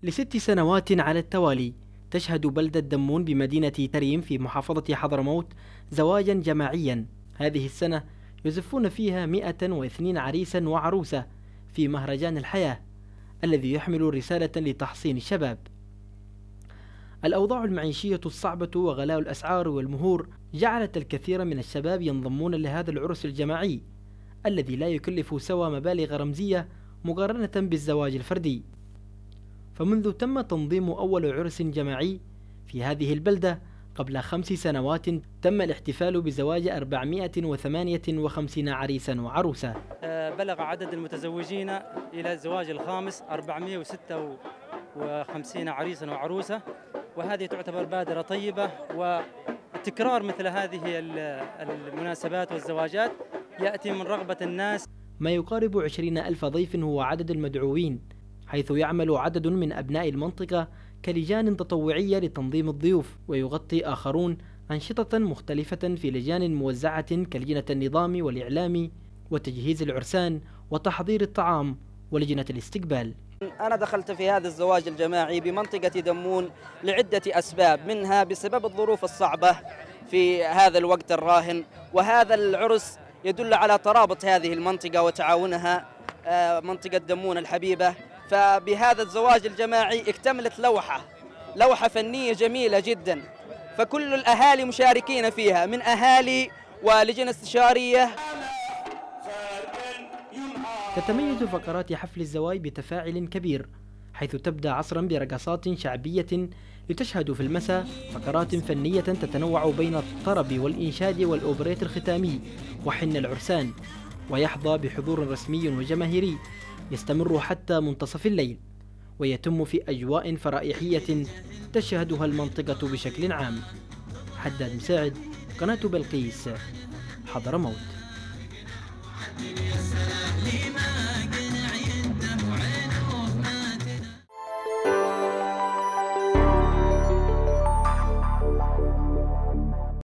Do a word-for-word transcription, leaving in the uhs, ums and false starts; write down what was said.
لست سنوات على التوالي تشهد بلدة دمون بمدينة تريم في محافظة حضرموت زواجا جماعيا. هذه السنة يزفون فيها مئة واثنين عريسا وعروسة في مهرجان الحياة الذي يحمل رسالة لتحصين الشباب. الأوضاع المعيشية الصعبة وغلاء الأسعار والمهور جعلت الكثير من الشباب ينضمون لهذا العرس الجماعي الذي لا يكلف سوى مبالغ رمزية مقارنة بالزواج الفردي. فمنذ تم تنظيم أول عرس جماعي في هذه البلدة قبل خمس سنوات تم الاحتفال بزواج أربعمئة وثمانية وخمسين عريسا وعروسة. بلغ عدد المتزوجين إلى الزواج الخامس أربعمئة وستة وخمسين عريسا وعروسة، وهذه تعتبر بادرة طيبة. وتكرار مثل هذه المناسبات والزواجات يأتي من رغبة الناس. ما يقارب عشرين ألف ضيف هو عدد المدعوين، حيث يعمل عدد من أبناء المنطقة كلجان تطوعية لتنظيم الضيوف، ويغطي آخرون أنشطة مختلفة في لجان موزعة كلجنة النظام والإعلام وتجهيز العرسان وتحضير الطعام ولجنة الاستقبال. أنا دخلت في هذا الزواج الجماعي بمنطقة دمون لعدة أسباب، منها بسبب الظروف الصعبة في هذا الوقت الراهن، وهذا العرس يدل على ترابط هذه المنطقة وتعاونها منطقة دمون الحبيبة. فبهذا الزواج الجماعي اكتملت لوحة لوحة فنية جميلة جدا، فكل الأهالي مشاركين فيها من أهالي ولجنة استشارية. تتميز فقرات حفل الزواج بتفاعل كبير، حيث تبدأ عصرا برقصات شعبية لتشهد في المساء فقرات فنية تتنوع بين الطرب والإنشاد والأوبريت الختامي وحن العرسان، ويحظى بحضور رسمي وجماهيري يستمر حتى منتصف الليل، ويتم في أجواء فرائحية تشهدها المنطقة بشكل عام. حداد مساعد، قناة بلقيس، حضرموت.